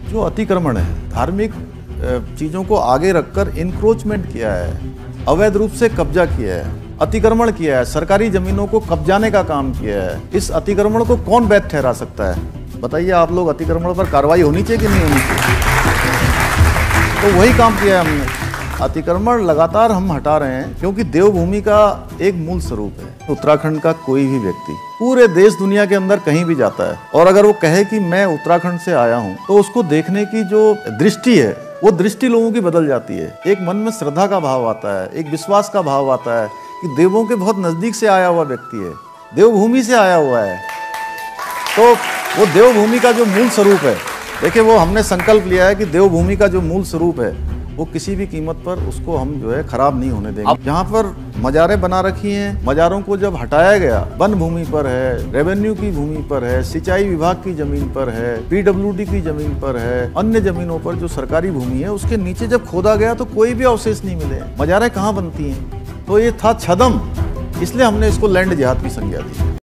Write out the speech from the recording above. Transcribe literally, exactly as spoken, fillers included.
जो अतिक्रमण है, धार्मिक चीज़ों को आगे रखकर इंक्रोचमेंट किया है, अवैध रूप से कब्जा किया है, अतिक्रमण किया है, सरकारी जमीनों को कब्जाने का काम किया है, इस अतिक्रमण को कौन वैध ठहरा सकता है? बताइए आप लोग, अतिक्रमण पर कार्रवाई होनी चाहिए कि नहीं होनी चाहिए? तो वही काम किया है हमने। अतिक्रमण लगातार हम हटा रहे हैं क्योंकि देवभूमि का एक मूल स्वरूप है। उत्तराखंड का कोई भी व्यक्ति पूरे देश दुनिया के अंदर कहीं भी जाता है और अगर वो कहे कि मैं उत्तराखंड से आया हूँ, तो उसको देखने की जो दृष्टि है वो दृष्टि लोगों की बदल जाती है। एक मन में श्रद्धा का भाव आता है, एक विश्वास का भाव आता है कि देवों के बहुत नजदीक से आया हुआ व्यक्ति है, देवभूमि से आया हुआ है। तो वो देवभूमि का जो मूल स्वरूप है, देखिए वो हमने संकल्प लिया है कि देवभूमि का जो मूल स्वरूप है वो किसी भी कीमत पर उसको हम जो है खराब नहीं होने देंगे। यहाँ पर मजारें बना रखी हैं, मजारों को जब हटाया गया, वन भूमि पर है, रेवेन्यू की भूमि पर है, सिंचाई विभाग की जमीन पर है, पीडब्ल्यूडी की जमीन पर है, अन्य जमीनों पर जो सरकारी भूमि है उसके नीचे जब खोदा गया तो कोई भी अवशेष नहीं मिले। मजारें कहाँ बनती हैं? तो ये था छदम, इसलिए हमने इसको लैंड जिहाद की संज्ञा दी।